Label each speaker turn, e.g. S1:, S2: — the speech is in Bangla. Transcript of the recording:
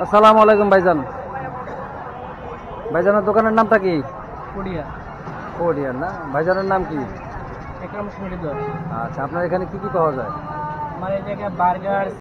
S1: আসসালামু আলাইকুম ভাইজান। ভাইজানের দোকানের নামটা কি?
S2: কোডিয়া।
S1: কোডিয়া না? ভাইজানের নাম কি?
S2: একরাম হোসেন হৃদয়।
S1: আচ্ছা, আপনার এখানে কি কি পাওয়া যায়?
S2: আমার এই জায়গায় বার্গার,